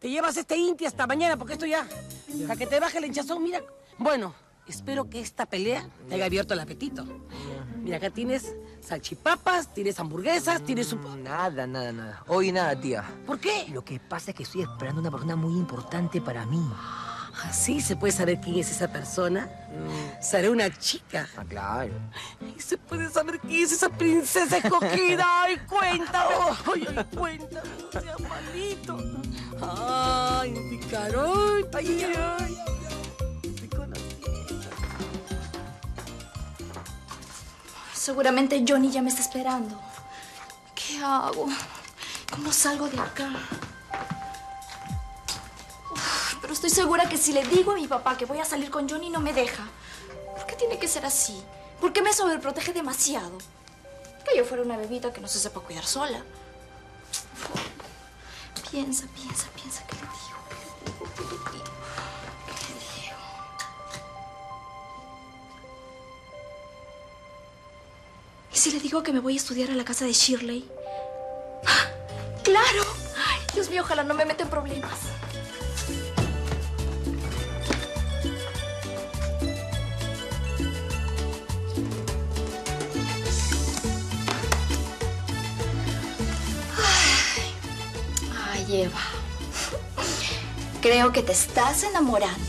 te llevas este Inti hasta mañana, porque esto ya... Para que te baje el hinchazón, mira. Bueno, espero que esta pelea te haya abierto el apetito. Mira, acá tienes salchipapas, tienes hamburguesas, tienes un... Nada. Hoy nada, tía. ¿Por qué? Lo que pasa es que estoy esperando a una persona muy importante para mí. ¿Así se puede saber quién es esa persona? Será una chica. Ah, claro. ¿Y se puede saber quién es esa princesa escogida? ¡Ay, cuéntame! ¡Ay, cuéntame! ¡No seas malito! ¡Ay, mi carón! ¡Ay! Te conocí. Seguramente Johnny ya me está esperando. ¿Qué hago? ¿Cómo salgo de acá? Pero estoy segura que si le digo a mi papá que voy a salir con Johnny, no me deja. ¿Por qué tiene que ser así? ¿Por qué me sobreprotege demasiado? Que yo fuera una bebita que no se sepa cuidar sola. Piensa, ¿qué le digo? ¿Qué le digo? ¿Y si le digo que me voy a estudiar a la casa de Shirley? ¡Ah! ¡Claro! Ay, Dios mío, ojalá no me meta en problemas. Eva, creo que te estás enamorando.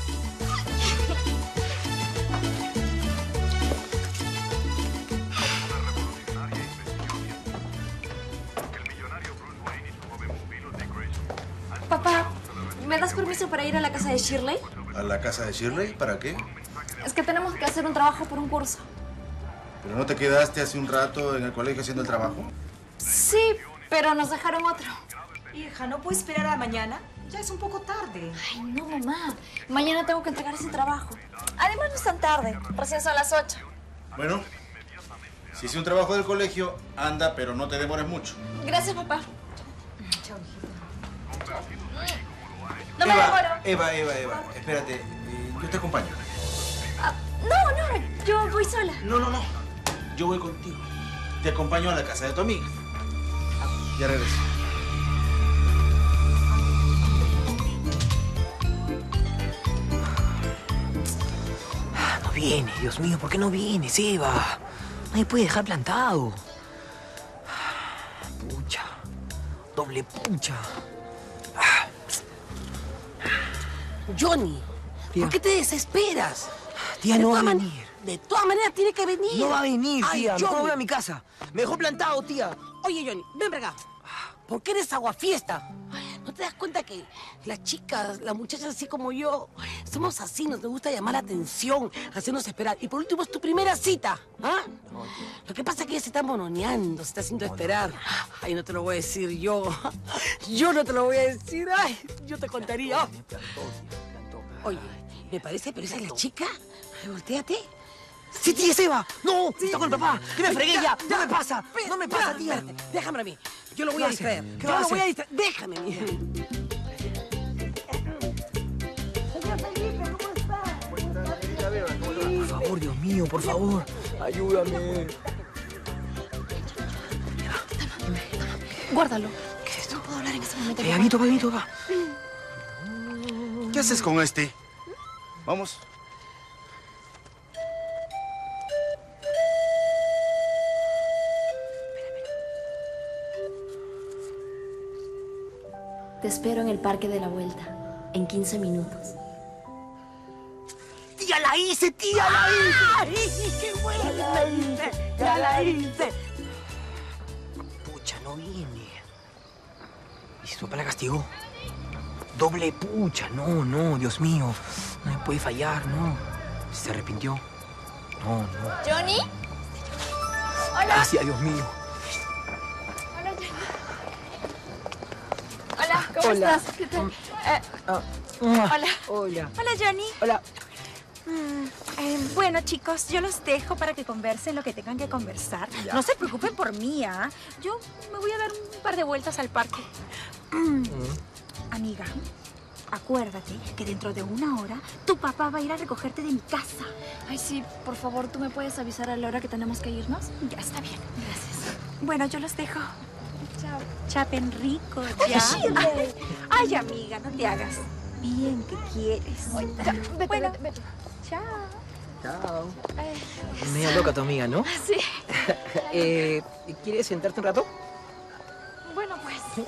Papá, ¿me das permiso para ir a la casa de Shirley? ¿A la casa de Shirley? ¿Para qué? Es que tenemos que hacer un trabajo por un curso. ¿Pero no te quedaste hace un rato en el colegio haciendo el trabajo? Sí, pero nos dejaron otro. Hija, ¿no puedes esperar a mañana? Ya es un poco tarde. Ay, no, mamá. Mañana tengo que entregar ese trabajo. Además, no es tan tarde. Recién son las 8. Bueno, si es un trabajo del colegio, anda, pero no te demores mucho. Gracias, papá. Chao, hijita. No me demoro. Eva, espérate, yo te acompaño. No, yo voy sola. No, yo voy contigo. Te acompaño a la casa de tu amiga. Ya regreso. No viene, Dios mío, ¿por qué no vienes, Eva? No me puede dejar plantado. Pucha. Doble pucha. Johnny, Tía. ¿por qué te desesperas? Tía, no va a venir. De todas maneras tiene que venir. No va a venir, Ay, tía. Mejor Johnny. voy a mi casa. Me dejó plantado, tía. Oye, Johnny, ven para acá. ¿Por qué eres aguafiesta? ¿No te das cuenta que las chicas, las muchachas así como yo, somos así, nos gusta llamar la atención, hacernos esperar? Y por último es tu primera cita, ¿ah? Lo que pasa es que ella se está mononeando, se está haciendo esperar. Ay, no te lo voy a decir yo. Yo no te lo voy a decir. Ay, yo te contaría. Oye, me parece, pero esa es la chica. Ay, voltéate. ¡Sí, tía, es Eva! ¡No! Sí. ¡Está con el papá! ¡Que me fregué ya! ¡No me pasa! ¡No me pasa, tía! Espérate, déjame a mí. Yo lo voy a ¿Qué va a hacer? distraer. ¿Qué Yo va a lo voy a hacer? distraer. Déjame, mi. Señor Felipe, ¿cómo está? Por favor, Dios mío, por favor. Ayúdame. Guárdalo. ¿Qué es esto? No puedo hablar en este momento. Pabito, va. ¿Qué haces con este? Vamos. Te espero en el Parque de la Vuelta, en 15 minutos. ¡Tía, la hice, tía, la hice! ¡Ay, qué buena la hice! ¡Ya la hice! Pucha, no viene. ¿Y si su papá la castigó? Doble pucha, no, Dios mío. No me puede fallar, no. ¿Se arrepintió? No. ¿Johnny? Hola. Gracias, Dios mío. Hola, Johnny. Hola, ¿cómo estás? ¿Qué tal? Hola. Hola. Hola, Johnny. Hola. Bueno, chicos, yo los dejo para que conversen lo que tengan que conversar. Ya. No se preocupen por mí, ¿ah? Yo me voy a dar un par de vueltas al parque. Amiga, acuérdate que dentro de 1 hora tu papá va a ir a recogerte de mi casa. Ay, sí, por favor, ¿tú me puedes avisar a la hora que tenemos que irnos? Ya está bien, gracias. Bueno, yo los dejo. Chapen rico, ya. Ay, amiga, no te hagas. Bien que quieres. Vete, Bueno. vete, vete. Chao. Chao. Media loca tu amiga, ¿no? Sí. ¿Quieres sentarte un rato? Bueno, pues. Sí.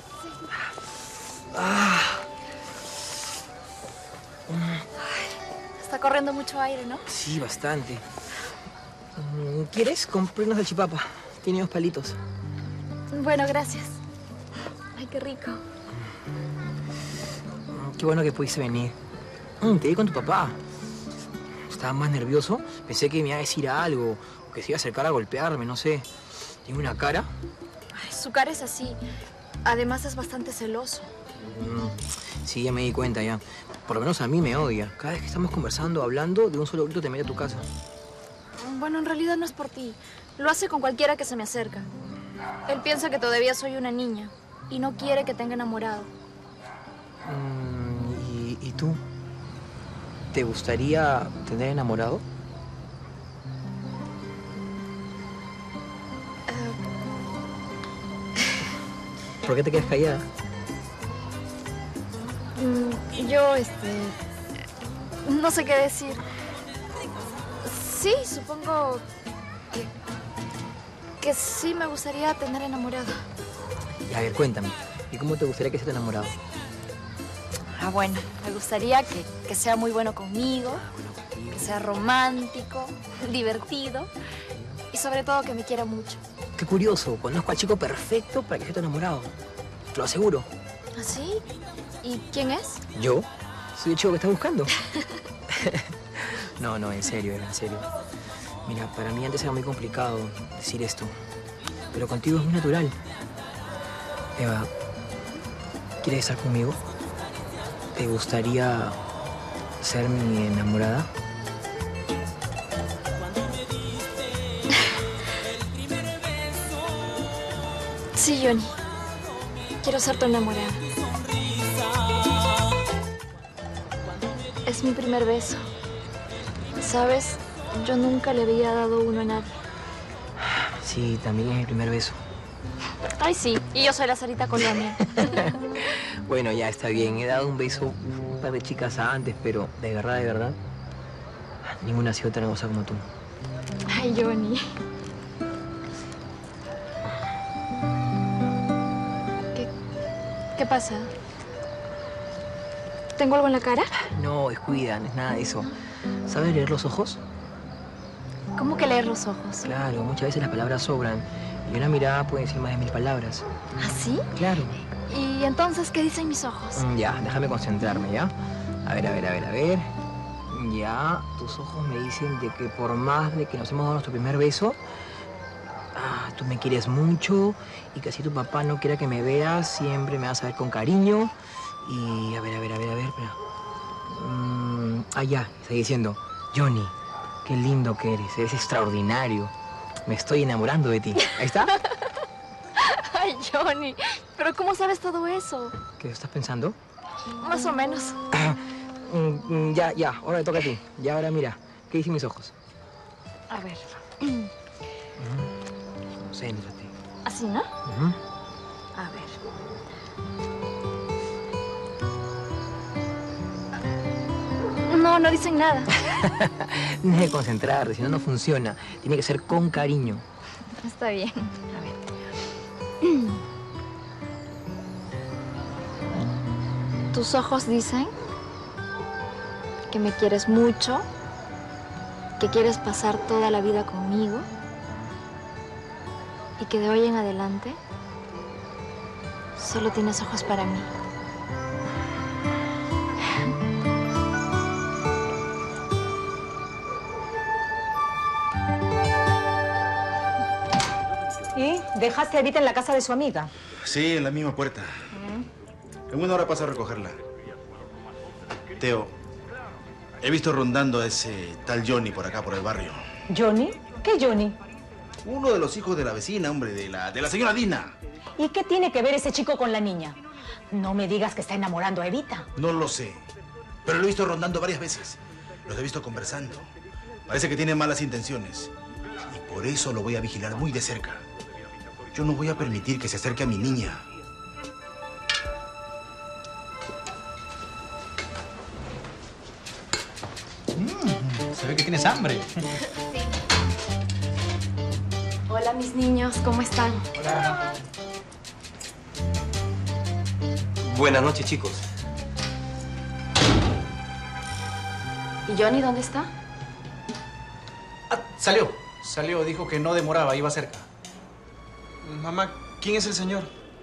Está corriendo mucho aire, ¿no? Sí, bastante. ¿Quieres? Compré unos de chipapa. Tiene 2 palitos. Bueno, gracias. Ay, qué rico. Qué bueno que pudiste venir. Te vi con tu papá. Estaba más nervioso. Pensé que me iba a decir algo. O que se iba a acercar a golpearme, no sé. Tiene una cara. Ay, su cara es así. Además es bastante celoso. Sí, ya me di cuenta ya. Por lo menos a mí me odia. Cada vez que estamos conversando, hablando, de un solo grito te mete a tu casa. Bueno, en realidad no es por ti. Lo hace con cualquiera que se me acerca. Él piensa que todavía soy una niña y no quiere que tenga enamorado. ¿Y tú? ¿Te gustaría tener enamorado? ¿Por qué te quedas callada? Yo, no sé qué decir. Sí, supongo que sí me gustaría tener enamorado. Y a ver, cuéntame. ¿Y cómo te gustaría que sea tu enamorado? Ah, bueno, me gustaría que sea muy bueno conmigo, que sea romántico, divertido y sobre todo que me quiera mucho. Qué curioso. Conozco al chico perfecto para que sea tu enamorado. Te lo aseguro. ¿Ah, sí? ¿Y quién es? ¿Yo? Soy el chico que estás buscando. No, en serio, en serio. Mira, para mí antes era muy complicado decir esto. Pero contigo es muy natural. Eva, ¿quieres estar conmigo? ¿Te gustaría ser mi enamorada? Sí, Johnny. Quiero ser tu enamorada. Es mi primer beso. ¿Sabes? Yo nunca le había dado uno a nadie. Sí, también es mi primer beso. Ay, sí. Y yo soy la Sarita Colonia. Bueno, ya está bien. He dado un beso a un par de chicas antes, pero de verdad, ninguna ha sido tan hermosa como tú. Ay, Johnny. ¿Qué pasa? ¿Tengo algo en la cara? No, descuida, no es nada de eso. ¿Sabes leer los ojos? ¿Cómo que leer los ojos? Claro, muchas veces las palabras sobran. Y una mirada puede decir más de 1000 palabras. ¿Ah, sí? Claro. ¿Y entonces qué dicen mis ojos? Ya, déjame concentrarme, ¿ya? A ver. Ya, tus ojos me dicen de que por más de que nos hemos dado nuestro primer beso, tú me quieres mucho y que así tu papá no quiera que me veas, siempre me vas a ver con cariño. Y a ver, espera. Ya, está diciendo, Johnny, qué lindo que eres extraordinario. Me estoy enamorando de ti. ¿Ahí está? Ay, Johnny, ¿pero cómo sabes todo eso? ¿Qué estás pensando? Más o menos. Ya, ahora te toca a ti. Ya, ahora mira, ¿qué dicen mis ojos? A ver. Concéntrate. ¿Así, no? A ver. No dicen nada. Tienes que concentrarte, si no, no funciona. Tiene que ser con cariño. Está bien. A ver. Tus ojos dicen que me quieres mucho, que quieres pasar toda la vida conmigo y que de hoy en adelante solo tienes ojos para mí. ¿Y dejaste a Evita en la casa de su amiga? Sí, en la misma puerta. En una hora paso a recogerla. Teo, he visto rondando a ese tal Johnny por acá, por el barrio. ¿Johnny? ¿Qué Johnny? Uno de los hijos de la vecina, hombre, de la señora Dina. ¿Y qué tiene que ver ese chico con la niña? No me digas que está enamorando a Evita. No lo sé, pero lo he visto rondando varias veces. Los he visto conversando. Parece que tiene malas intenciones. Y por eso lo voy a vigilar muy de cerca. Yo no voy a permitir que se acerque a mi niña. Se ve que tienes hambre. Hola, mis niños, ¿cómo están? Hola. Buenas noches, chicos. ¿Y Johnny dónde está? Ah, salió, dijo que no demoraba, iba cerca. Mamá, ¿quién es el señor?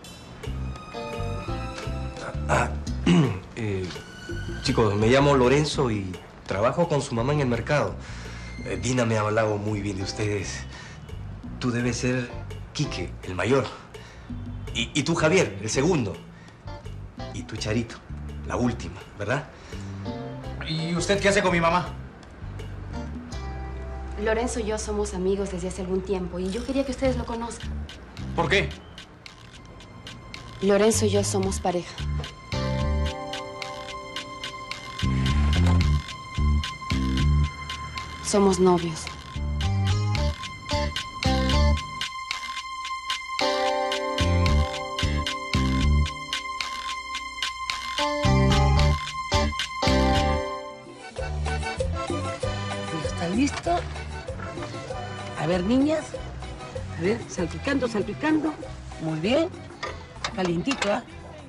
Chicos, me llamo Lorenzo y trabajo con su mamá en el mercado. Dina me ha hablado muy bien de ustedes. Tú debes ser Quique, el mayor. Y tú, Javier, el segundo. Y tú, Charito, la última, ¿verdad? ¿Y usted qué hace con mi mamá? Lorenzo y yo somos amigos desde hace algún tiempo y yo quería que ustedes lo conozcan. ¿Por qué? Lorenzo y yo somos pareja. Somos novios. ¿Está listo? A ver, niñas. A ver, salpicando, salpicando. Muy bien. Calientito, ¿ah?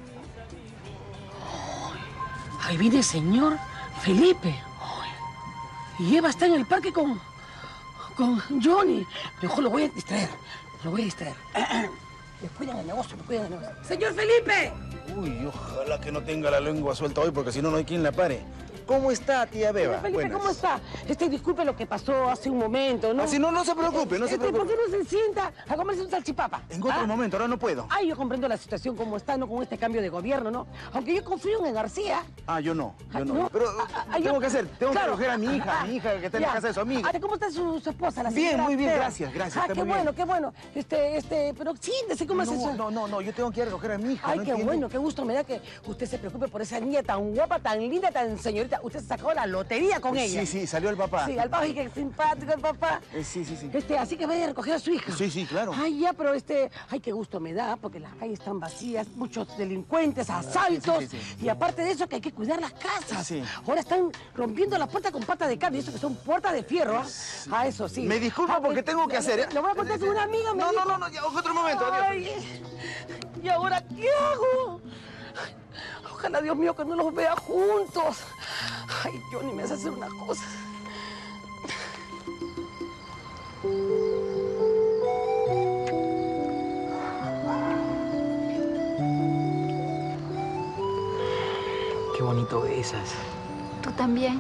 Ahí viene el señor Felipe. Y Eva está en el parque con Johnny. Mejor lo voy a distraer. Lo voy a distraer. Descuidan el negocio, descuidan el negocio. ¡Señor Felipe! Uy, ojalá que no tenga la lengua suelta hoy, porque si no, no hay quien la pare. ¿Cómo está, tía Beba? Felipe, Buenas. ¿cómo está? Disculpe lo que pasó hace un momento, ¿no? Ah, sí, no se preocupe, no se ¿Por preocupe. qué no se sienta a comerse un salchipapa? En otro momento, ahora no puedo. Ay, yo comprendo la situación como está, ¿no? Con este cambio de gobierno, ¿no? Aunque yo confío en García. Ah, yo no. ¿no? Pero, Yo- tengo que hacer, tengo Claro. que recoger a mi hija que está en la Ya. casa de su amiga. ¿Cómo está su esposa, la Bien, señora muy bien, Tea? gracias, está qué muy bueno, bien. qué bueno. Pero siéntese, ¿cómo hace eso? No, yo tengo que ir a recoger a mi hija. Ay, ¿no qué entiende? bueno, qué gusto me da que usted se preocupe por esa niña tan guapa, tan linda, tan señorita. Usted se sacó la lotería con ella. Sí, salió el papá. Sí, al papá, y qué simpático el papá. Sí. Así que vaya a recoger a su hija. Sí, claro. Ay, ya, pero ay, qué gusto me da, porque las calles están vacías, muchos delincuentes, asaltos. Sí. Y aparte de eso, que hay que cuidar las casas. Sí. Ahora están rompiendo las puertas con pata de carne, y eso que son puertas de fierro, ¿ah? Ah, eso sí. Me disculpa porque tengo que hacer, ¿eh? Lo voy a contar con una amiga, me dijo. No, ya, otro momento, adiós. Ay, ¿y ahora qué hago? Ay, ojalá, Dios mío, que no los vea juntos. Ay, Johnny, me hace hacer una cosa. Qué bonito besas. Tú también.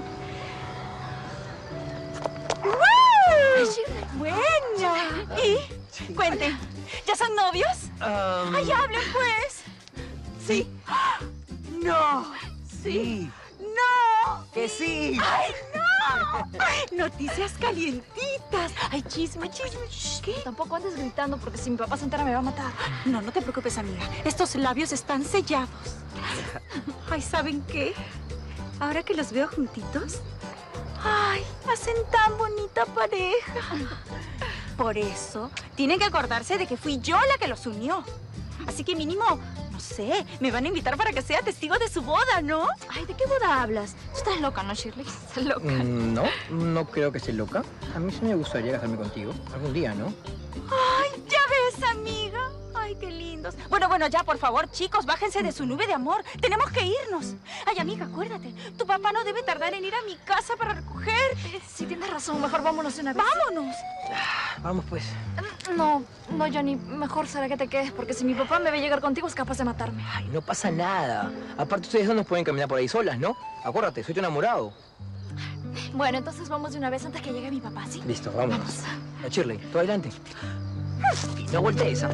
¡Buena! ¿Y? Cuenten, ¿ya son novios? ¡Ay, hablen, pues! Sí. ¡No! Sí. ¡No! Que sí. ¡Ay, no! Noticias calientitas. ¡Ay, chisme! ¿Qué? Tampoco andes gritando porque si mi papá se entera me va a matar. No te preocupes, amiga. Estos labios están sellados. Ay, ¿saben qué? Ahora que los veo juntitos, ¡ay! Hacen tan bonita pareja. Por eso, tienen que acordarse de que fui yo la que los unió. Así que mínimo, no sé, me van a invitar para que sea testigo de su boda, ¿no? Ay, ¿de qué boda hablas? Tú estás loca, ¿no, Shirley? Estás loca. No creo que esté loca. A mí sí me gustaría casarme contigo. Algún día, ¿no? ¡Ay, ya ves, amiga! ¡Ay, qué lindos! Bueno, ya, por favor, chicos, bájense de su nube de amor. Tenemos que irnos. Ay, amiga, acuérdate, tu papá no debe tardar en ir a mi casa para recoger. Sí, tienes razón. Mejor vámonos de una vez. ¡Vámonos! Vamos, pues. No, Johnny. Mejor será que te quedes porque si mi papá me ve llegar contigo es capaz de matarme. Ay, no pasa nada. Aparte, ustedes dos no pueden caminar por ahí solas, ¿no? Acuérdate, soy tu enamorado. Bueno, entonces vamos de una vez antes que llegue mi papá, ¿sí? Listo, vámonos. A Shirley, tú adelante. Y no voltees, ¿ah?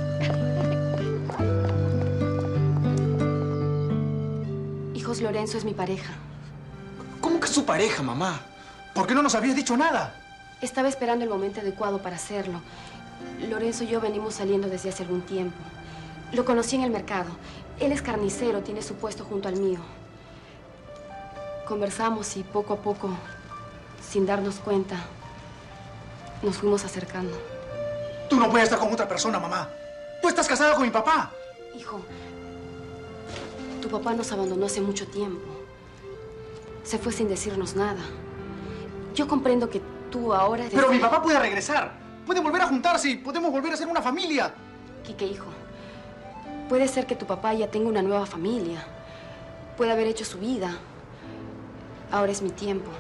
Hijos, Lorenzo es mi pareja. ¿Cómo que es su pareja, mamá? ¿Por qué no nos habías dicho nada? Estaba esperando el momento adecuado para hacerlo. Lorenzo y yo venimos saliendo desde hace algún tiempo. Lo conocí en el mercado. Él es carnicero, tiene su puesto junto al mío. Conversamos y poco a poco, sin darnos cuenta, nos fuimos acercando. Tú no puedes estar con otra persona, mamá. Tú estás casada con mi papá. Hijo, tu papá nos abandonó hace mucho tiempo. Se fue sin decirnos nada. Yo comprendo que tú ahora... Pero mi papá puede regresar. Pueden volver a juntarse y podemos volver a ser una familia. Quique, hijo, puede ser que tu papá ya tenga una nueva familia. Puede haber hecho su vida. Ahora es mi tiempo.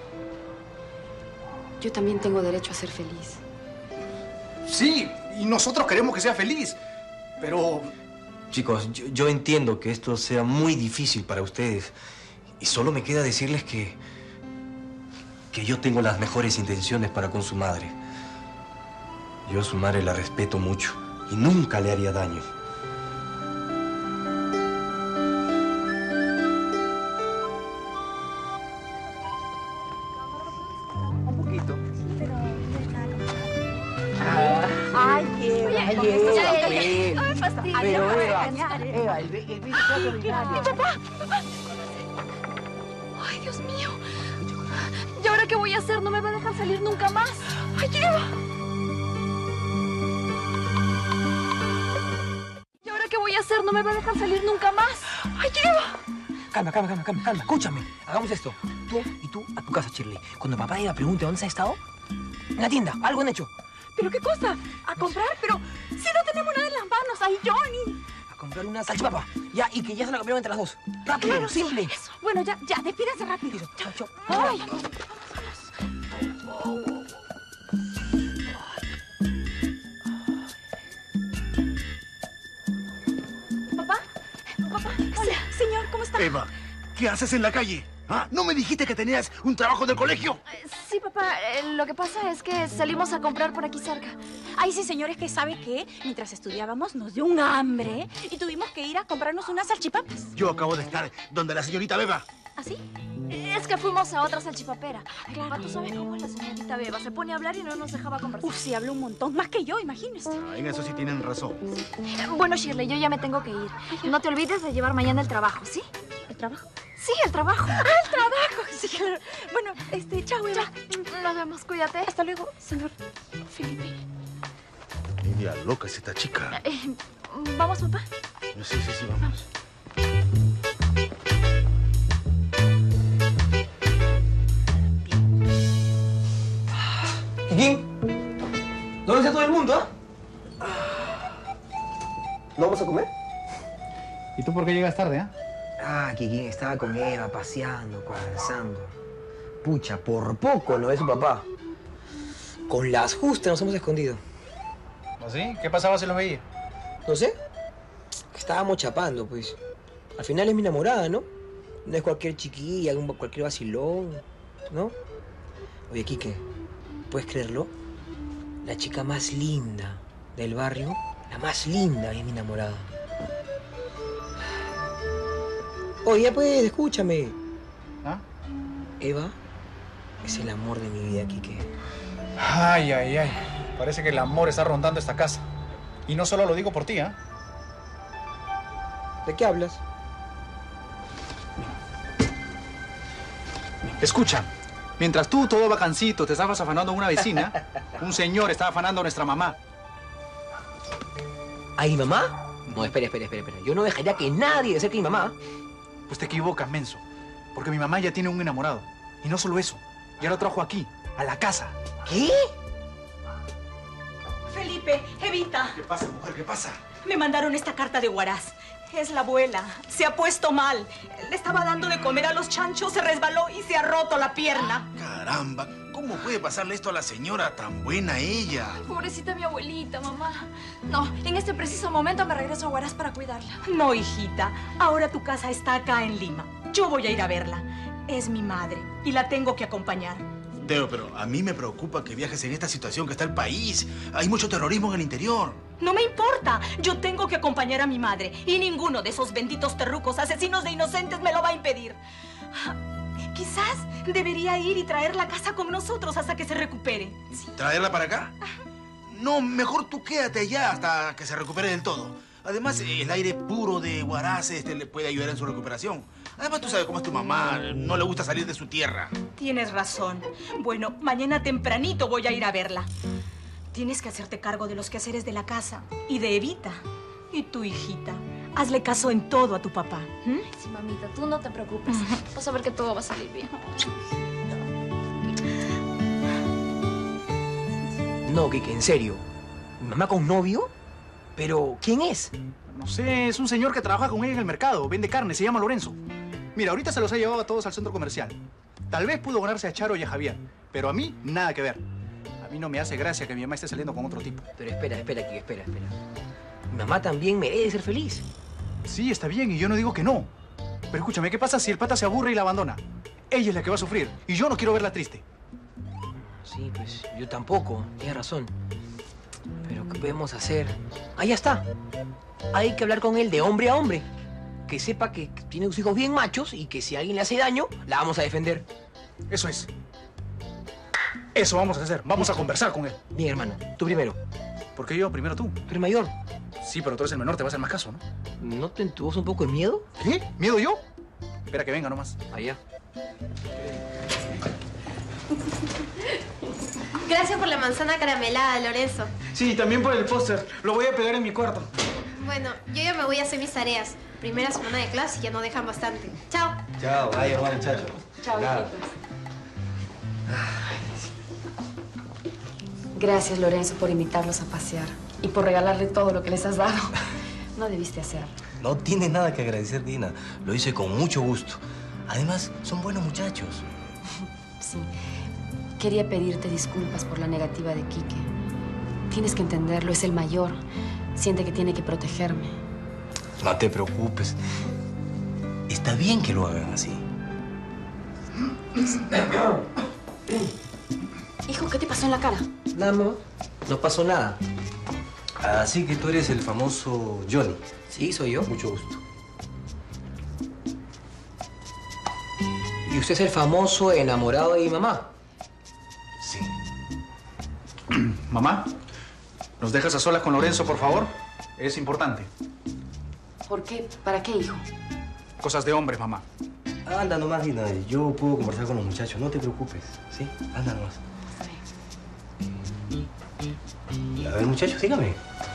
Yo también tengo derecho a ser feliz. Sí, y nosotros queremos que sea feliz. Pero... Chicos, yo entiendo que esto sea muy difícil para ustedes. Y solo me queda decirles que yo tengo las mejores intenciones para con su madre. Yo a su madre la respeto mucho y nunca le haría daño. Un poquito. Ay, No me fastidia. Pero Eva, el 24 de mayo. ¡Mi papá! ¡Ay, Dios mío! ¿Y ahora qué voy a hacer? ¿No me va a dejar salir nunca más? ¡Ay, Eva! ¿Y ahora qué voy a hacer? ¿No me va a dejar salir nunca más? ¡Ay, Eva! Calma. Escúchame. Hagamos esto. Tú a tu casa, Shirley. Cuando papá Eva pregunte dónde has estado, en la tienda, algo han hecho. ¿Pero qué cosa? ¿A comprar? Pero si no tenemos nada en las manos. ¡Ay, Johnny! A comprar una salchipapa. Ya, y que ya se la comieron entre las dos. Rápido, Claro, simple. Eso. Bueno, ya, despídense rápido. Eso, chao. Ay. ¿Papá? Hola, señor, ¿cómo está? Eva, ¿qué haces en la calle? ¿Ah? ¿No me dijiste que tenías un trabajo del colegio? Sí, papá. Lo que pasa es que salimos a comprar por aquí cerca. Ay, sí, señor, es que ¿sabe qué? Mientras estudiábamos nos dio un hambre y tuvimos que ir a comprarnos unas salchipapas. Yo acabo de estar donde la señorita Beba. ¿Así? Es que fuimos a otra salchipapera. Claro. Tú sabes cómo es la señorita Beba. Se pone a hablar y no nos dejaba conversar. Uf, sí, habló un montón. Más que yo, imagínese. En eso sí tienen razón. Bueno, Shirley, yo ya me tengo que ir. No te olvides de llevar mañana el trabajo, ¿sí? ¿El trabajo? Sí, el trabajo. ¡Ah, el trabajo! Sí, claro. Bueno, chao, Eva. Nos vemos, cuídate. Hasta luego, señor Felipe. Media loca es esta chica. ¿Vamos, papá? Sí, vamos. ¿Quién? ¿Dónde está todo el mundo, ¿No vamos a comer? ¿Y tú por qué llegas tarde, Kikín estaba con Eva, paseando, conversando. Pucha, por poco no es su papá. Con las justas nos hemos escondido. ¿Así? ¿Qué pasaba si lo veía? No sé. Estábamos chapando, pues. Al final es mi enamorada, ¿no? No es cualquier chiquilla, cualquier vacilón, ¿no? Oye, Quique, ¿puedes creerlo? La chica más linda del barrio, la más linda es mi enamorada. Oye, pues, escúchame. Eva es el amor de mi vida, Quique. Ay. Parece que el amor está rondando esta casa. Y no solo lo digo por ti, ¿De qué hablas? Escucha, mientras tú, todo bacancito, te estabas afanando a una vecina, un señor estaba afanando a nuestra mamá. ¿A mi mamá? No, espera. Yo no dejaría que nadie acerque a mi mamá. Pues te equivocas, menso. Porque mi mamá ya tiene un enamorado. Y no solo eso, ya lo trajo aquí, a la casa. ¿Qué? Felipe, Evita, ¿Qué pasa, mujer? ¿Qué pasa? me mandaron esta carta de Huaraz. Es la abuela. Se ha puesto mal. Le estaba dando de comer a los chanchos, se resbaló y se ha roto la pierna. Caramba, ¿cómo puede pasarle esto a la señora? Tan buena ella. Pobrecita mi abuelita, mamá. No, en este preciso momento me regreso a Huaraz para cuidarla. No, hijita. Ahora tu casa está acá en Lima. Yo voy a ir a verla. Es mi madre y la tengo que acompañar. Teo, pero a mí me preocupa que viajes en esta situación que está el país. Hay mucho terrorismo en el interior. No me importa. Yo tengo que acompañar a mi madre. Y ninguno de esos benditos terrucos, asesinos de inocentes, me lo va a impedir. Quizás debería ir y traerla a casa con nosotros hasta que se recupere. Sí. ¿Traerla para acá? No, mejor tú quédate allá hasta que se recupere del todo. Además, el aire puro de Huaraz le puede ayudar en su recuperación. Además, tú sabes cómo es tu mamá. No le gusta salir de su tierra. Tienes razón. Bueno, mañana tempranito voy a ir a verla. Tienes que hacerte cargo de los quehaceres de la casa y de Evita. Y tu hijita, hazle caso en todo a tu papá. Sí, mamita, tú no te preocupes. Vas a ver que todo va a salir bien. No, Kike, en serio. ¿Mi mamá con novio? ¿Pero quién es? No sé, es un señor que trabaja con ella en el mercado. Vende carne, se llama Lorenzo. Mira, ahorita se los ha llevado a todos al centro comercial. Tal vez pudo ganarse a Charo y a Javier, pero a mí nada que ver. A mí no me hace gracia que mi mamá esté saliendo con otro tipo. Pero espera, Kike, espera. Mi mamá también merece ser feliz. Sí, está bien, y yo no digo que no. Pero escúchame, ¿qué pasa si el pata se aburre y la abandona? Ella es la que va a sufrir, y yo no quiero verla triste. Sí, pues yo tampoco, tienes razón. Pero ¿qué podemos hacer? Ahí está. Hay que hablar con él de hombre a hombre. Que sepa que tiene sus hijos bien machos y que si alguien le hace daño, la vamos a defender. Eso es. Eso vamos a hacer. Vamos a conversar con él. Bien, hermano. Tú primero. ¿Por qué yo? Primero tú. Pero mayor. Sí, pero tú eres el menor, te va a hacer más caso, ¿no? ¿No te entubas un poco de miedo? ¿Qué? ¿Miedo yo? Espera que venga nomás. Allá. Gracias por la manzana caramelada, Lorenzo. Sí, también por el póster. Lo voy a pegar en mi cuarto. Bueno, yo ya me voy a hacer mis tareas. Primera semana de clase y ya no dejan bastante. Chao. Chao, ay, hermano, muchacho. Chao, hijitos. Gracias, Lorenzo, por invitarlos a pasear y por regalarle todo lo que les has dado. No debiste hacerlo. No tiene nada que agradecer, Dina. Lo hice con mucho gusto. Además, son buenos muchachos. Sí. Quería pedirte disculpas por la negativa de Quique. Tienes que entenderlo, es el mayor. Siente que tiene que protegerme. No te preocupes. Está bien que lo hagan así. Hijo, ¿qué te pasó en la cara? Nada, mamá. No pasó nada. Así que tú eres el famoso Johnny. Sí, soy yo. Mucho gusto. ¿Y usted es el famoso enamorado de mi mamá? Sí. Mamá, ¿nos dejas a solas con Lorenzo, por favor? Es importante. ¿Por qué? ¿Para qué, hijo? Cosas de hombres, mamá. Anda nomás, Dina. Yo puedo conversar con los muchachos. No te preocupes, ¿sí? Anda nomás. A ver, muchachos, dígame.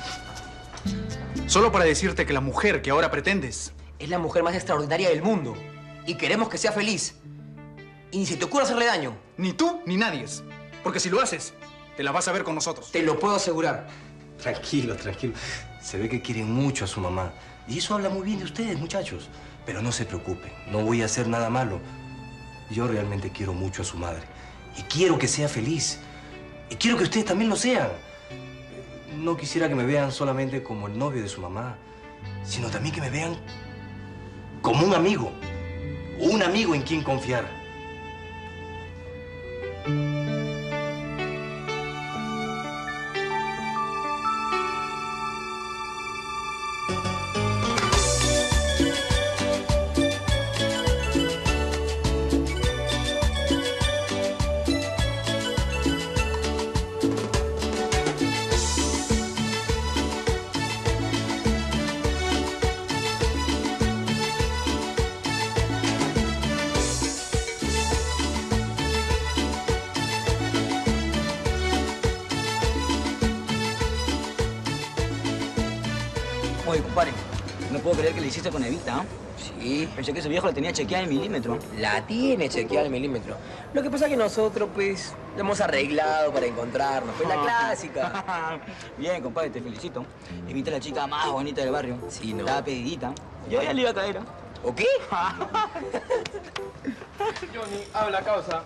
Solo para decirte que la mujer que ahora pretendes... Es la mujer más extraordinaria del mundo. Y queremos que sea feliz. Y ni se te ocurra hacerle daño. Ni tú ni nadie. Porque si lo haces, te la vas a ver con nosotros. Te lo puedo asegurar. Tranquilo, tranquilo. Se ve que quieren mucho a su mamá. Y eso habla muy bien de ustedes, muchachos. Pero no se preocupen, no voy a hacer nada malo. Yo realmente quiero mucho a su madre. Y quiero que sea feliz. Y quiero que ustedes también lo sean. No quisiera que me vean solamente como el novio de su mamá, sino también que me vean como un amigo. Un amigo en quien confiar. Oye, compadre, no puedo creer que le hiciste con Evita, ¿ah? Sí. Pensé que ese viejo la tenía chequeada en milímetro. La tiene chequeada al milímetro. Lo que pasa es que nosotros, pues, lo hemos arreglado para encontrarnos. Pues la clásica. Bien, compadre, te felicito. Evita es la chica más bonita del barrio. Sí, ¿no? Estaba pedidita. Yo ya le iba a caer, ¿ah? ¿O qué? Johnny, habla, causa.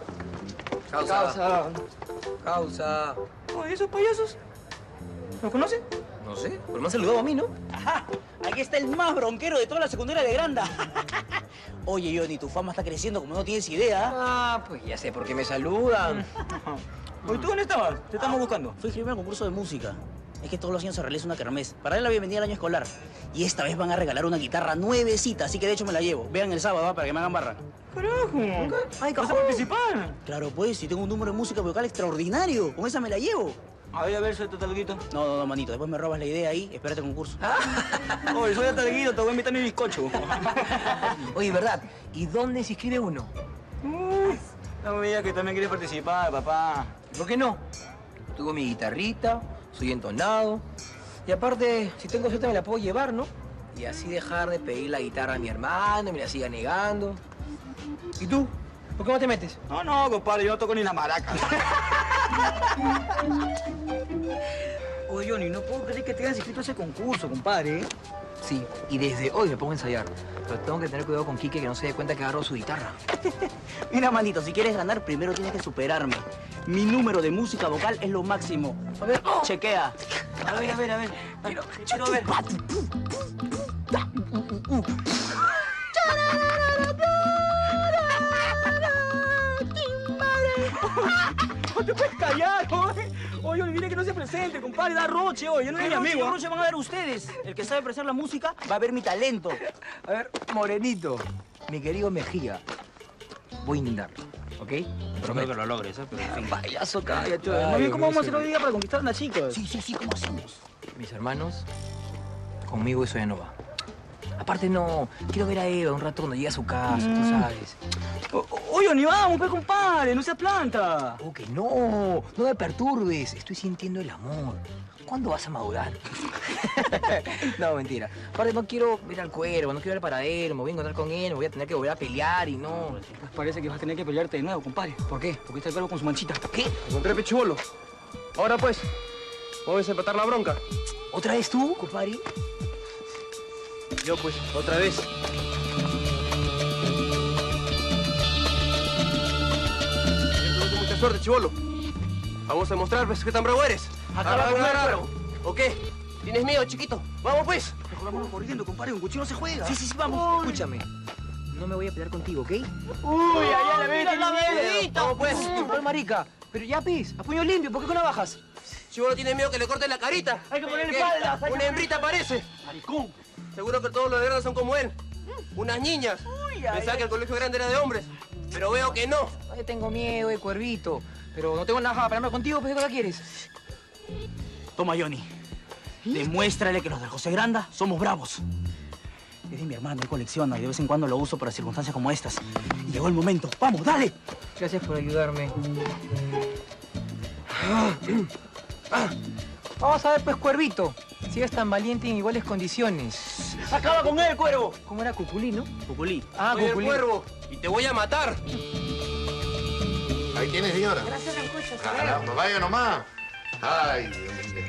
Causa. Oye, ¿esos payasos? ¿Los conoces? No sé, pero me han saludado a mí, ¿no? Ajá, aquí está el más bronquero de toda la secundaria de Granda. Oye, Johnny, tu fama está creciendo como no tienes idea. Ah, pues ya sé por qué me saludan. Oye, ¿tú dónde estabas? Te estamos buscando. Fui a inscribirme al concurso de música. Es que todos los años se realiza una kermés para darle la bienvenida al año escolar. Y esta vez van a regalar una guitarra nuevecita, así que de hecho me la llevo. Vean el sábado, ¿va? Para que me hagan barra. Carajo. Ay, ¿vas a participar? Claro, pues, si tengo un número de música vocal extraordinario. Con esa me la llevo. A ver, suéltate talguito. No, manito. Después me robas la idea ahí. Espérate el concurso. Oye, soy talguito. Te voy a invitar a mi bizcocho. Oye, ¿verdad? ¿Y dónde se inscribe uno? No me digas que también quieres participar, papá. ¿Por qué no? Tengo mi guitarrita, soy entonado Y aparte, si tengo suerte me la puedo llevar, ¿no? Y así dejar de pedir la guitarra a mi hermano y me la siga negando. ¿Y tú? ¿Por qué no te metes? No, compadre, yo no toco ni la maraca. Oye, Johnny, no puedo creer que te hayas inscrito a ese concurso, compadre, ¿eh? Sí, y desde hoy me pongo a ensayar. Pero tengo que tener cuidado con Quique, que no se dé cuenta que agarro su guitarra. Mira, manito, si quieres ganar, primero tienes que superarme. Mi número de música vocal es lo máximo. A ver, chequea. A ver. Quiero ver. No te puedes callar, oye. Oye, olvide que no se presente, compadre. Da roche, oye. No es mi amigo. ¿Qué roche van a ver ustedes? El que sabe apreciar la música va a ver mi talento. A ver, Morenito, mi querido Mejía. Voy a intentarlo, ¿ok? Prometo que lo logres, ¿eh? Pero en fin. Payaso, cállate. Más bien, ¿cómo vamos a hacer hoy día para conquistar a una chica? Sí, ¿cómo hacemos? Mis hermanos, conmigo eso ya no va. Aparte, no, quiero ver a Eva un rato cuando llegue a su casa, tú sabes. Oye, ni vamos, pues, compadre, no seas planta. Oh, que no me perturbes. Estoy sintiendo el amor. ¿Cuándo vas a madurar? No, mentira. Aparte, no quiero ver al cuervo, no quiero ver al paradero, me voy a encontrar con él, me voy a tener que volver a pelear y no. Pues parece que vas a tener que pelearte de nuevo, compadre. ¿Por qué? Porque está el cuervo con su manchita. ¿Qué? Encontré pechibolo. Ahora pues, vamos a empatar la bronca. ¿Otra vez tú, compadre? Yo pues, otra vez. Mucha suerte, chibolo. Vamos a demostrar pues, qué tan bravo eres. Acaba con el cuervo. ¿O qué? ¿Tienes miedo, chiquito? Vamos pues. Mejor vámonos corriendo, compadre. Un cuchillo no se juega. Sí, vamos. Escúchame. No me voy a pelear contigo, ¿ok? Uy, allá la bebita. Vamos pues. ¿Cuál marica? Pero ya, pis, a puño limpio, ¿por qué no bajas? Chibolo tiene miedo que le corten la carita. Hay que ponerle ¿Qué? espaldas. Una hembrita parece. Maricón. Seguro que todos los de verdad son como él. Unas niñas. Pensaba que el colegio grande era de hombres. Pero veo que no. Ay, tengo miedo, cuervito. Pero no tengo nada para hablar contigo, pues, ¿qué cosa quieres? Toma, Johnny. Demuéstrale que los de José Granda somos bravos. Es de mi hermano, él colecciona y de vez en cuando lo uso para circunstancias como estas. Y llegó el momento. ¡Vamos, dale! Gracias por ayudarme. Vamos a ver, pues, cuervito. Si eres tan valiente y en iguales condiciones. ¡Acaba con él, cuervo! ¿Cómo era Cuculí, no? Cuculí. Ah, Soy el Cuculí. cuervo y te voy a matar. Ahí tiene, señora. Gracias, don Cucho. Caramba, vaya nomás. Ay, Dios mío.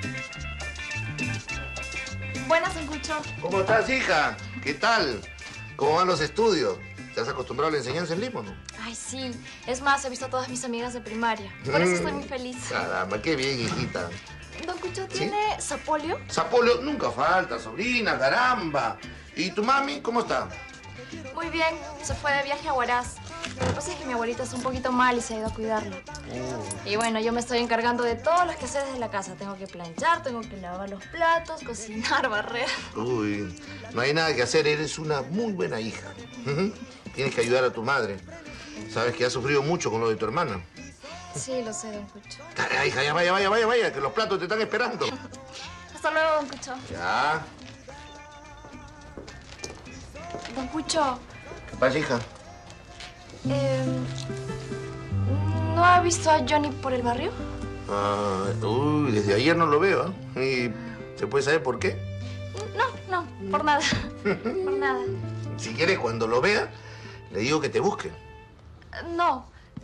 Buenas, don Cucho. ¿Cómo estás, hija? ¿Qué tal? ¿Cómo van los estudios? ¿Te has acostumbrado a la enseñanza en Lima, no? Ay, sí. Es más, he visto a todas mis amigas de primaria. Por eso estoy muy feliz. Caramba, qué bien, hijita. Don Cucho, ¿tiene sapolio? Sapolio nunca falta, sobrina, caramba. ¿Y tu mami cómo está? Muy bien. Se fue de viaje a Huaraz. Lo que pasa es que mi abuelita está un poquito mal y se ha ido a cuidarla. Y bueno, yo me estoy encargando de todos los quehaceres de la casa. Tengo que planchar, tengo que lavar los platos, cocinar, barrer. Uy, no hay nada que hacer, eres una muy buena hija. Tienes que ayudar a tu madre. Sabes que has sufrido mucho con lo de tu hermana. Sí, lo sé, don Cucho. Dale, hija, ya vaya, que los platos te están esperando. Hasta luego, don Cucho. Ya. Don Cucho, ¿Qué pasa, hija? ¿no ha visto a Johnny por el barrio? Uy, desde ayer no lo veo, ¿eh? ¿Y se puede saber por qué? No, por nada. Por nada. Si quieres, cuando lo vea, le digo que te busque. No.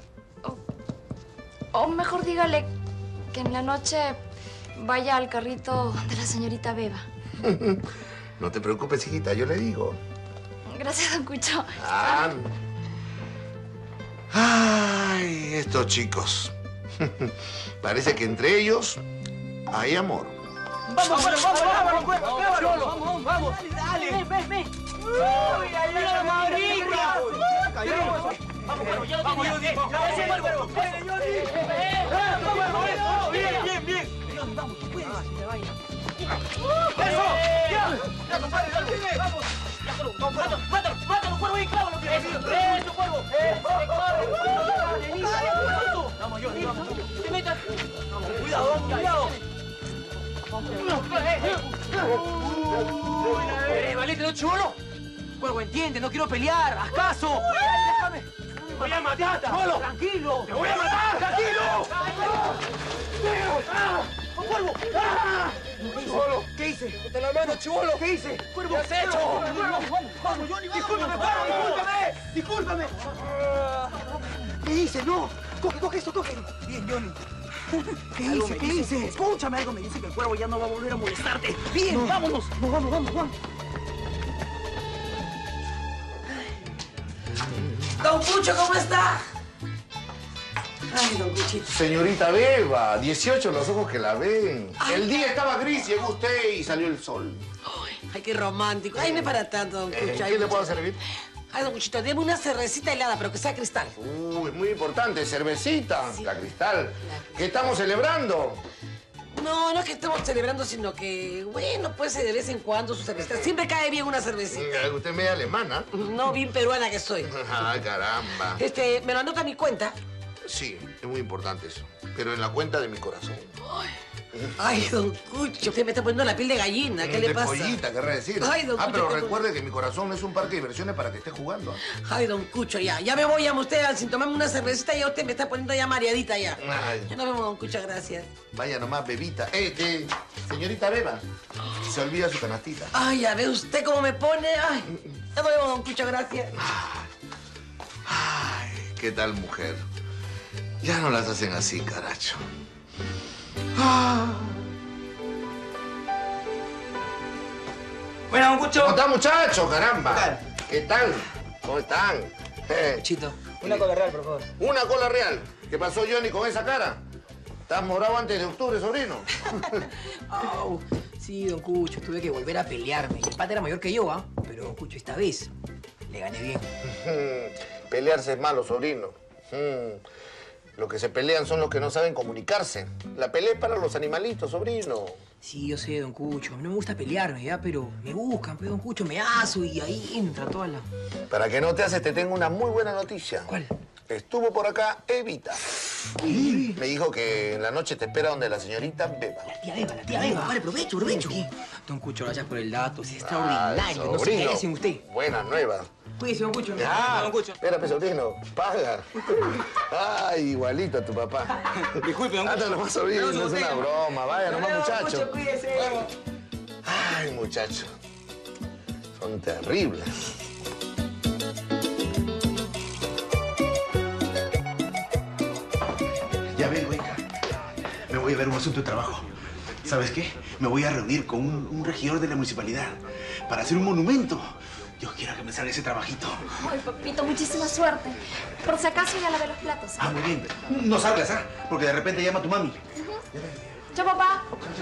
O mejor dígale que en la noche vaya al carrito de la señorita Beba. No te preocupes, hijita, yo le digo. Gracias, don Cucho. Ay, estos chicos. Parece que entre ellos hay amor. ¡Vamos! ¡Dale! ¡Ven! ¡Uy, allá la marica! ¡Vamos, Johnny! ¡Bien! ¡Vamos, tú puedes! ¡Eso! ¡Ya, compadre! ¡Dale! ¡Vamos! ¡Mátalo, cuervo! ¡Y clavo lo que es! ¡Eso, cuervo! ¡Vamos, Johnny! ¡Vamos! ¡Te metas! ¡Cuidado! Valiente, ¿no, chibolo? Cuervo, entiende, no quiero pelear. ¡Haz caso! ¡Déjame! ¡Te voy a matar! ¡Chibolo! ¡Tranquilo! ¡Te voy a matar! ¡Tranquilo! ¡Cuervo! ¡Ah! ¡Chibolo! ¿Qué hice? ¡Ponte la mano, chibolo! ¿Qué hice? ¿Qué has hecho? ¡Vamos, Johnny, vamos! ¡Discúlpame! ¿Qué hice? ¡No! ¡Coge esto, coge! Bien, Johnny. ¿Qué hice? ¿Qué hice? Escúchame, algo me dice que el cuervo ya no va a volver a molestarte. Bien, vámonos. Vamos. Don Cucho, ¿cómo está? Ay, don Cuchito. Señorita Beba, 18 los ojos que la ven. El día estaba gris, llegó usted y salió el sol. Ay, qué romántico. Ay, no es para tanto, don Cucho. ¿Qué le puedo servir? Ay, don Cuchito, deme una cervecita helada, pero que sea cristal. Es muy importante, cervecita, sí. La cristal. ¿Qué estamos celebrando? No es que estemos celebrando, sino que, bueno, pues de vez en cuando su cervecita. Siempre cae bien una cervecita. ¿Usted es media alemana? No, bien peruana que soy. Ah, caramba. ¿Me lo anota a mi cuenta? Sí, es muy importante eso. Pero en la cuenta de mi corazón. Ay, don Cucho, usted me está poniendo la piel de gallina. ¿Qué le pasa? De pollita, querrá decir. Ay, don Cucho, pero recuerde que mi corazón no es un parque de diversiones para que esté jugando. Ay, don Cucho, ya me voy, llama usted sin tomarme una cervecita y ya usted me está poniendo ya mareadita ya. Ay. Ya nos vemos, don Cucho, gracias. Vaya nomás, bebita. Señorita Beba, se olvida su canastita. Ay, ya ve usted cómo me pone. Ay, ya nos vemos, don Cucho, gracias. Ay, qué tal mujer. Ya no las hacen así, caracho. Bueno, don Cucho. ¿Cómo está, muchacho? Caramba. ¿Qué tal? ¿Cómo están? Chito, una cola real, por favor. ¿Una cola real? ¿Qué pasó, Johnny, con esa cara? ¿Estás morado antes de octubre, sobrino? Sí, don Cucho, tuve que volver a pelearme. El pata era mayor que yo, ¿ah? Pero, don Cucho, esta vez le gané bien. Pelearse es malo, sobrino. Los que se pelean son los que no saben comunicarse. La pelea es para los animalitos, sobrino. Sí, yo sé, don Cucho. A mí no me gusta pelearme, ¿ya? Pero me buscan, pues, don Cucho, me aso y ahí entra toda la... Para que no te haces, te tengo una muy buena noticia. ¿Cuál? Estuvo por acá Evita. ¿Qué? Me dijo que en la noche te espera donde la señorita Beba. La tía Beba. Vale, provecho. Don Cucho, gracias por el dato. Es extraordinario. No se quede sin usted. Buena nueva. Cuídese, don Cucho. Don Cucho. Espérame, sobrino. Paga. Ay, igualito a tu papá. Disculpe, don Cucho. Anda nomás, sobrino. No es una broma. Vaya nomás, muchacho. Cucho, cuídese. Ay, muchacho. Son terribles. Ya vengo, hija. Me voy a ver un asunto de trabajo. ¿Sabes qué? Me voy a reunir con un regidor de la municipalidad para hacer un monumento. Yo quiero que me salga ese trabajito. Ay, papito, muchísima suerte. Por si acaso ya lavé los platos. Ah, muy bien. No salgas, ¿ah? Porque de repente llama tu mami. Chao, papá.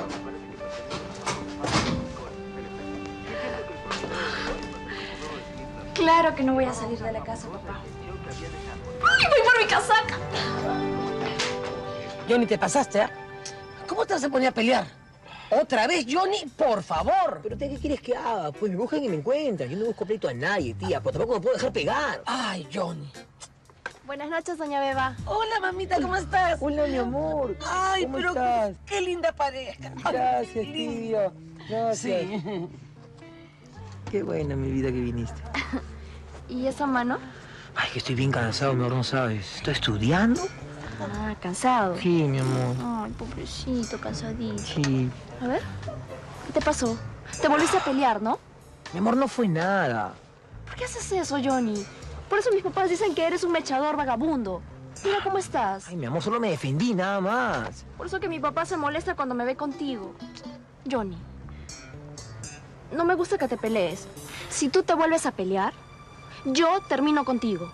Claro que no voy a salir de la casa, papá. ¡Ay, voy por mi casaca! Johnny, te pasaste, ¿ah? ¿Cómo te vas a poner a pelear? ¿Otra vez, Johnny? Por favor. ¿Pero usted qué quieres que haga? Pues me buscan y me encuentran. Yo no busco pleito a nadie, tía. Pues tampoco me puedo dejar pegar. Ay, Johnny. Buenas noches, doña Beba. Hola, mamita, ¿cómo estás? Hola, mi amor. Ay, ¿Cómo pero estás? qué linda pareja. Gracias, tía. Gracias. Sí. Qué buena, mi vida, que viniste. ¿Y esa mano? Ay, que estoy bien cansado, mi amor, no sabes. ¿Estoy estudiando? Ah, cansado. Sí, mi amor. Ay, pobrecito, cansadito. Sí. A ver, ¿qué te pasó? Te volviste a pelear, ¿no? Mi amor, no fue nada. ¿Por qué haces eso, Johnny? Por eso mis papás dicen que eres un mechador vagabundo. Mira cómo estás. Ay, mi amor, solo me defendí, nada más. Por eso que mi papá se molesta cuando me ve contigo. Johnny, no me gusta que te pelees. Si tú te vuelves a pelear, yo termino contigo.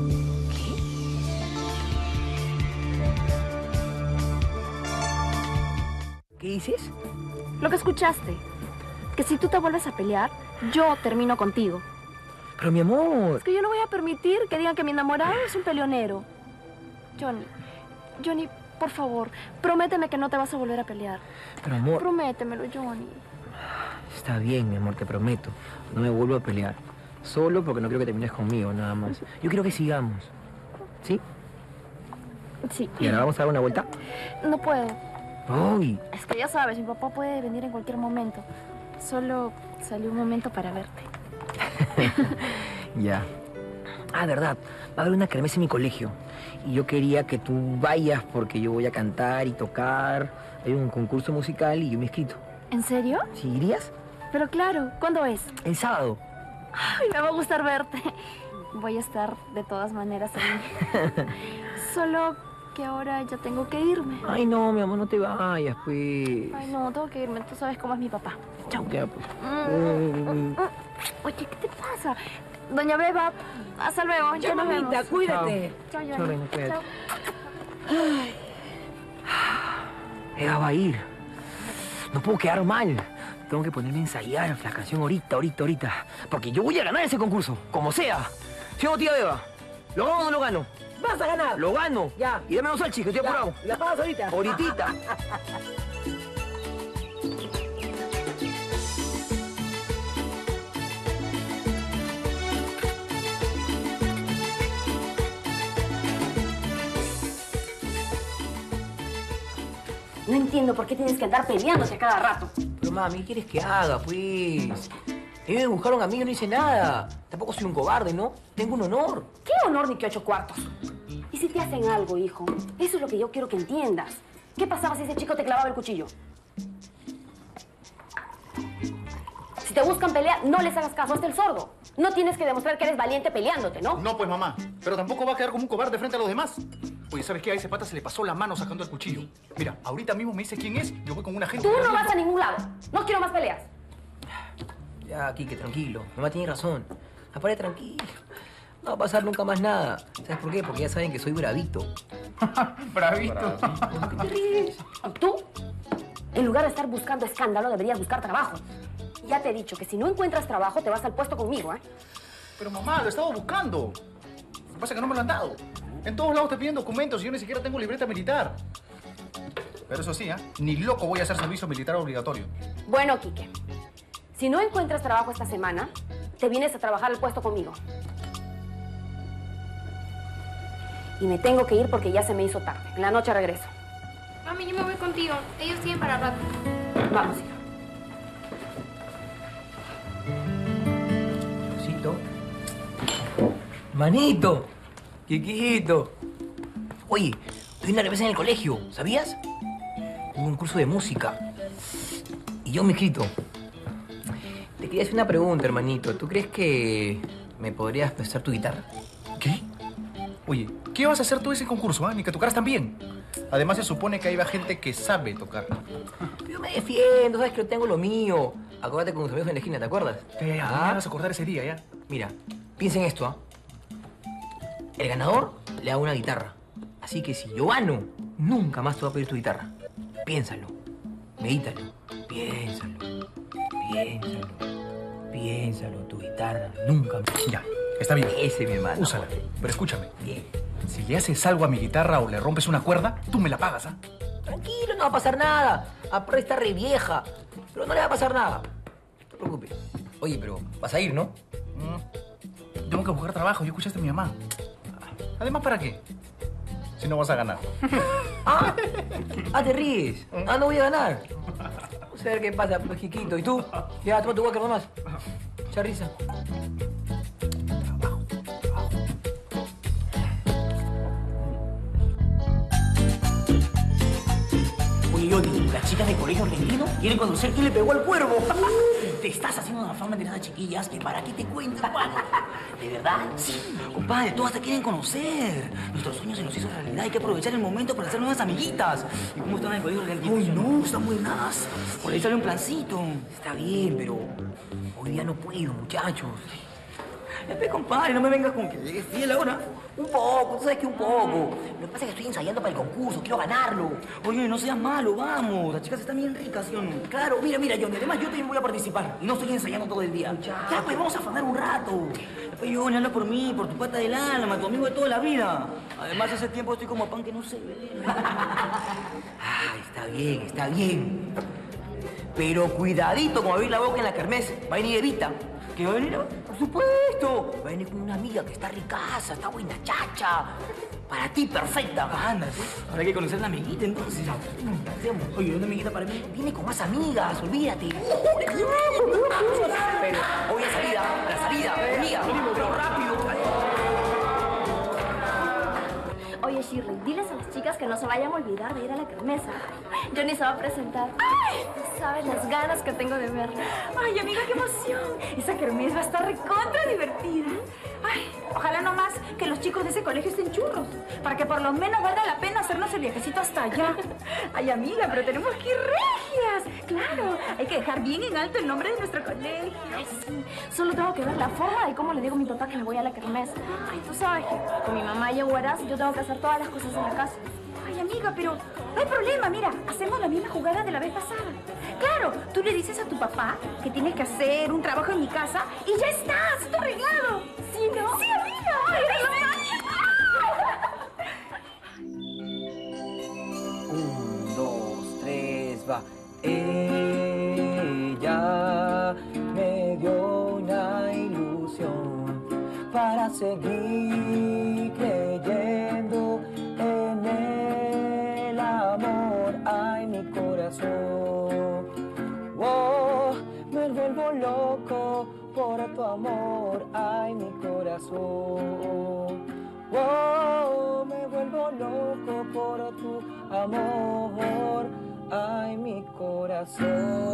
¿Qué dices? Lo que escuchaste. Que si tú te vuelves a pelear, yo termino contigo. Pero, mi amor... Es que yo no voy a permitir que digan que mi enamorado es un peleonero. Johnny, por favor, prométeme que no te vas a volver a pelear. Pero, amor... Prométemelo, Johnny. Está bien, mi amor, te prometo. No me vuelvo a pelear. Solo porque no quiero que termines conmigo, nada más. Yo quiero que sigamos. ¿Sí? Sí. ¿Y ahora vamos a dar una vuelta? No puedo. ¡Ay! Es que ya sabes, mi papá puede venir en cualquier momento. Solo salió un momento para verte. Ya. Ah, verdad. Va a haber una kermés en mi colegio. Y yo quería que tú vayas porque yo voy a cantar y tocar. Hay un concurso musical y yo me he inscrito. ¿En serio? ¿Sí irías? Pero claro, ¿cuándo es? El sábado. Ay, me va a gustar verte. Voy a estar de todas maneras ahí. Solo que ahora ya tengo que irme. Ay, no, mi amor, no te vayas, pues. Ay, no, tengo que irme. Tú sabes cómo es mi papá. Chao, ya, pues. Oye, ¿qué te pasa? Doña Beba, hasta luego. Ya nos vemos. Mamita, cuídate. Chao, Chao, reina, cuídate. Chao. Ella va a ir. No puedo quedar mal. Tengo que ponerme a ensayar la canción ahorita. Porque yo voy a ganar ese concurso, como sea. ¿Sí o no, tía Beba? ¿Lo gano o no lo gano? Vas a ganar. Lo gano. Ya. Y dame los salchis, que estoy apurado. ¿La pagas ahorita? Ahoritita. No entiendo por qué tienes que andar peleándote a cada rato. Pero mami, ¿qué quieres que haga, pues? A mí me buscaron a mí, yo no hice nada. Tampoco soy un cobarde, ¿no? Tengo un honor. ¿Qué honor ni qué 8 cuartos? ¿Y si te hacen algo, hijo? Eso es lo que yo quiero que entiendas. ¿Qué pasaba si ese chico te clavaba el cuchillo? Si te buscan pelea, no les hagas caso, hazte el sordo. No tienes que demostrar que eres valiente peleándote, ¿no? No, pues, mamá. Pero tampoco va a quedar como un cobarde frente a los demás. Oye, ¿sabes qué? A ese pata se le pasó la mano sacando el cuchillo. Mira, ahorita mismo me dice quién es, yo voy con un agente. Tú no vas a ningún lado. No quiero más peleas. Ya, Quique, tranquilo. Mamá tiene razón. Apare tranquilo. No va a pasar nunca más nada. ¿Sabes por qué? Porque ya saben que soy bravito. Bravito. ¿Qué te ríes? Tú, en lugar de estar buscando escándalo, deberías buscar trabajo. Ya te he dicho que si no encuentras trabajo, te vas al puesto conmigo, ¿eh? Pero mamá, lo he estado buscando. Lo que pasa es que no me lo han dado. En todos lados te piden documentos y yo ni siquiera tengo libreta militar. Pero eso sí, ni loco voy a hacer servicio militar obligatorio. Bueno, Quique, si no encuentras trabajo esta semana, te vienes a trabajar al puesto conmigo. Y me tengo que ir porque ya se me hizo tarde. En la noche regreso. Mami, yo me voy contigo. Ellos tienen para rato. Vamos, hija. Diosito. Manito. Quiquito. Oye, doy una revés en el colegio, ¿sabías? Hubo un curso de música. Y yo me he inscrito. Te quería hacer una pregunta, hermanito. ¿Tú crees que me podrías prestar tu guitarra? ¿Qué? Oye, ¿qué vas a hacer tú ese concurso, ni que tocaras tan bien? Además, se supone que ahí va gente que sabe tocar. Yo me defiendo, sabes que yo tengo lo mío. Acuérdate con tus amigos en la esquina, ¿te acuerdas? Ya vas a acordar ese día, ya. Mira, piensa en esto, El ganador le da una guitarra. Así que si yo gano, nunca más te voy a pedir tu guitarra. Piénsalo, medítalo, piénsalo, tu guitarra, nunca más. Ya, está bien. Ese, mi hermano. Úsala, pero escúchame. Bien. Si le haces algo a mi guitarra o le rompes una cuerda, tú me la pagas, Tranquilo, no va a pasar nada. Aparte está re vieja. Pero no le va a pasar nada. No te preocupes. Oye, pero vas a ir, ¿no? Tengo que buscar trabajo, ya escuchaste a mi mamá. Además, ¿para qué? Si no vas a ganar. Te ríes. No voy a ganar. Vamos a ver qué pasa, pues, Quiquito. ¿Y tú? Ya, toma tu Walker nomás. Mucha risa. Oye, Johnny, las chicas del colegio argentino quieren conocer quién le pegó al cuervo. Te estás haciendo una fama de esas chiquillas que para qué te cuento, compadre. ¿De verdad? Sí. Compadre, todas te quieren conocer. Nuestros sueños se nos hizo realidad. Hay que aprovechar el momento para hacer nuevas amiguitas. ¿Y cómo están en el colegio argentino? Uy, no, están buenas. Por ahí sale un plancito. Está bien, pero hoy día no puedo, muchachos. Compadre, no me vengas con que llegues fiel ahora. Un poco, tú sabes que un poco. Lo que pasa es que estoy ensayando para el concurso, quiero ganarlo. Oye, no seas malo, vamos. Las chicas están bien ricas, ¿sí o no? Claro, mira, Johnny, además yo también voy a participar. Y no estoy ensayando todo el día. Ya, pues vamos a afanar un rato. Después, Johnny, habla por mí, por tu pata del alma, tu amigo de toda la vida. Además, hace tiempo estoy como pan que no se ve. Está bien. Pero cuidadito con abrir la boca en la kermés. Va a venir Evita. ¿Qué va a venir? Por supuesto. Va a venir con una amiga que está ricaza, está buena chacha. Para ti, perfecta. Ándate. Ahora hay que conocer a la amiguita, entonces. Oye, una amiguita para mí. Viene con más amigas, olvídate. Pero hoy a la salida, amiga. Pero rápido. Oye, Shirley, diles a las chicas que no se vayan a olvidar de ir a la kermesa. Johnny se va a presentar. ¡Ay! No sabes las ganas que tengo de verla. Ay, amiga, qué emoción. Esa kermés va a estar recontra divertida. Ay, ojalá nomás que los chicos de ese colegio estén churros, para que por lo menos valga la pena hacernos el viajecito hasta allá. Ay, amiga, pero tenemos que ir regias. Claro, hay que dejar bien en alto el nombre de nuestro colegio. Ay, sí. Solo tengo que ver la forma de cómo le digo a mi papá que me voy a la kermés. Ay, tú sabes que con mi mamá y Huaraz yo tengo que hacer todas las cosas en la casa. Ay, amiga, pero no hay problema. Mira, hacemos la misma jugada de la vez pasada. Claro, tú le dices a tu papá que tienes que hacer un trabajo en mi casa y ya está, está arreglado. ¿Sí, no? Sí, amiga. Ay, Un, dos, tres, va. Ella me dio una ilusión para seguir creyendo en el amor. Ay, mi corazón. Oh, me vuelvo loco por tu amor. Ay, mi corazón. Oh, me vuelvo loco por tu amor. Ay, mi corazón.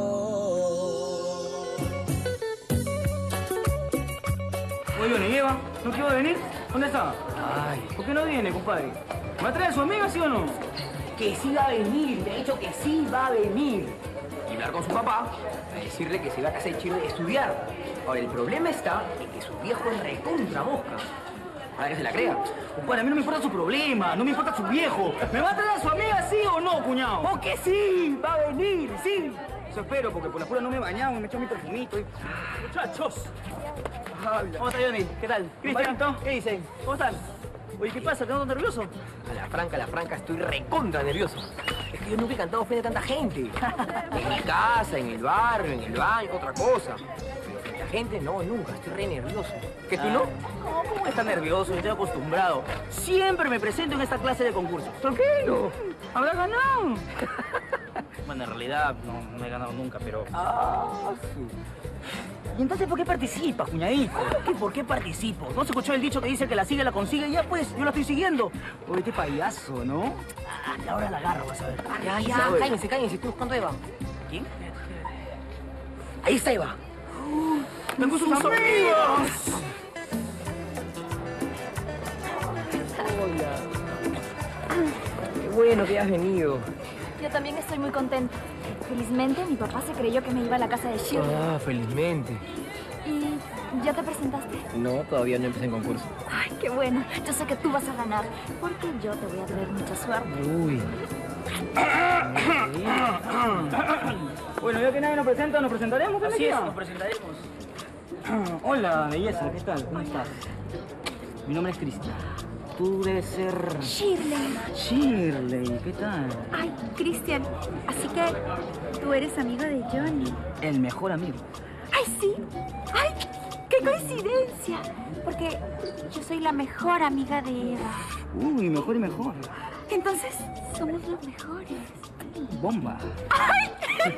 Oye, Johnny, lleva. ¿No quiero venir? ¿Dónde está? Ay. ¿Por qué no viene, compadre? ¿Va a traer a su amiga, sí o no? Que sí va a venir, de hecho que sí va a venir. Y hablar con su papá, a decirle que se va a casa de Chiro a estudiar. Ahora, el problema está en que su viejo es recontra mosca. Para que se la crea. Compadre, a mí no me importa su problema, no me importa su viejo. ¿Me va a traer a su amiga, sí o no, cuñado? Porque sí, va a venir, sí. Eso espero, porque por la pura no me he bañado, me he echado mi perfumito. Muchachos. ¿Cómo está, Johnny? ¿Qué tal? Cristian, ¿qué dicen? ¿Cómo están? Oye, ¿qué pasa? ¿Te notas nervioso? A la franca, estoy recontra nervioso. Es que yo nunca he cantado frente a tanta gente. En mi casa, en el barrio, en el baño, otra cosa. La gente, no, nunca, estoy re nervioso. ¿Que tú no? No, ¿cómo estás nervioso? Estoy acostumbrado. Siempre me presento en esta clase de concursos. Tranquilo. ¿Habrás ganado? Bueno, en realidad no he ganado nunca, pero... Sí. ¿Y entonces por qué participas, cuñadito? ¿Por qué participo? ¿No se escuchó el dicho que dice que la sigue la consigue? Ya pues, yo la estoy siguiendo. Oye, qué payaso, ¿no? Ahora la agarro, vas a ver. Ya, cállense, estoy buscando a Eva. ¿Quién? Ahí está Eva. ¡Tengo sus amigos! Hola. Qué bueno que has venido. Yo también estoy muy contenta. Felizmente, mi papá se creyó que me iba a la casa de Shirley. Ah, felizmente. ¿Y ya te presentaste? No, todavía no empecé en concurso. Ay, qué bueno. Yo sé que tú vas a ganar, porque yo te voy a traer mucha suerte. Uy. Bueno, ya que nadie nos presenta, ¿nos presentaremos? Así es, nos presentaremos. Hola, belleza, ¿qué tal? ¿Cómo estás? Mi nombre es Cristian. Tú debes ser... Shirley. Shirley, ¿qué tal? Ay, Cristian, así que tú eres amigo de Johnny. El mejor amigo. ¡Ay, sí! ¡Ay, qué coincidencia! Porque yo soy la mejor amiga de Eva. Uy, mejor y mejor. Entonces, somos los mejores. Bomba. ¡Ay!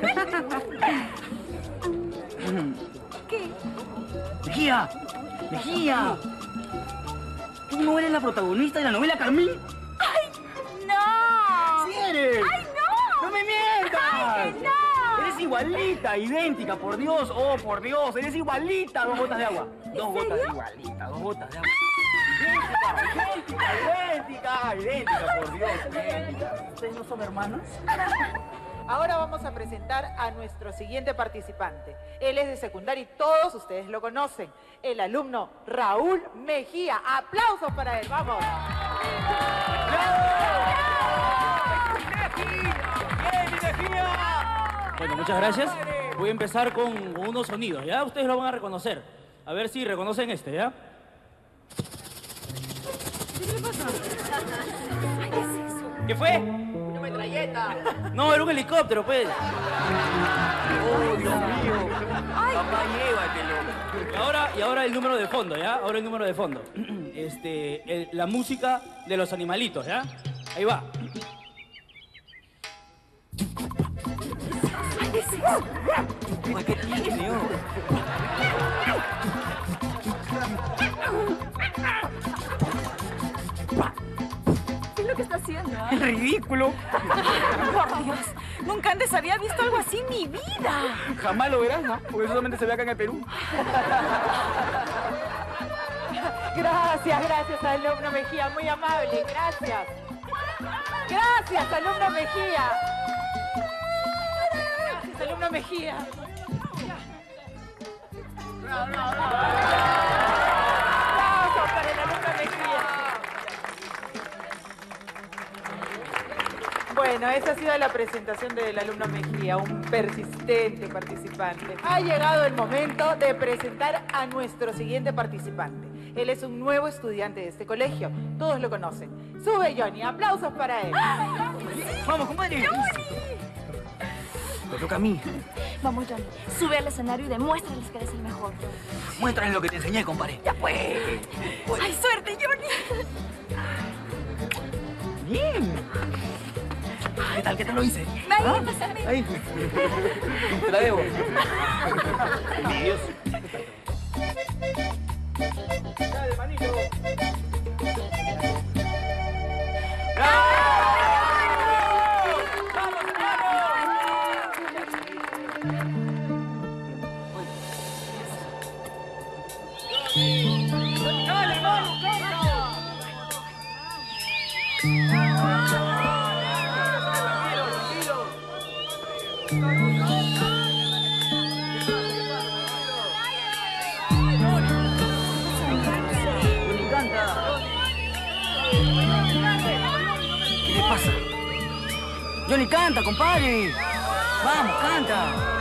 ¿Qué? ¡Mejía! ¡Mejía! ¿Tú no eres la protagonista de la novela Carmín? ¡Ay, no! ¡Sí eres! ¡Ay, no! ¡No me mientas! ¡Ay, que no! Eres igualita, idéntica, por Dios, oh, por Dios, eres igualita. 2 gotas de agua. 2 gotas igualita, 2 gotas de agua. Idéntica, por Dios, idéntica. ¿Ustedes no son hermanos? Ahora vamos a presentar a nuestro siguiente participante. Él es de secundaria y todos ustedes lo conocen. El alumno Raúl Mejía. ¡Aplausos para él! ¡Vamos! Bueno, muchas gracias. Voy a empezar con unos sonidos, ¿ya? Ustedes lo van a reconocer. A ver si reconocen este, ¿ya? ¿Qué le pasa? ¿Qué es eso? ¿Qué fue? ¡Una metralleta! No, era un helicóptero, pues. ¡Oh, Dios mío! Papá, llévatelo. Y ahora el número de fondo, ¿ya? Ahora el número de fondo. La música de los animalitos, ¿ya? Ahí va. ¿Qué es eso? Uy, ¿qué tiene, oh? haciendo? El ridículo. Por Dios, nunca antes había visto algo así en mi vida. Jamás lo verás, ¿no? Porque solamente se ve acá en el Perú. Gracias, alumno Mejía, muy amable, gracias. Gracias, alumno Mejía. Gracias, alumno Mejía. Aplausos para el alumno Mejía. Bueno, esa ha sido la presentación del alumno Mejía, un persistente participante. Ha llegado el momento de presentar a nuestro siguiente participante. Él es un nuevo estudiante de este colegio. Todos lo conocen. Sube, Johnny. Aplausos para él. Vamos, compadre. Me toca a mí. Vamos, Johnny. Sube al escenario y demuéstrales que eres el mejor. Muéstrales lo que te enseñé, compadre. Ya pues. ¡Ay, suerte, Johnny! Bien. ¿Qué tal? ¿Qué tal lo hice? Ahí, pásame. Ahí. Te la debo. Envidioso. Dale, manito. ¡Dale, vamos, ¿Qué le pasa? Johnny, canta, compadre. Vamos, canta.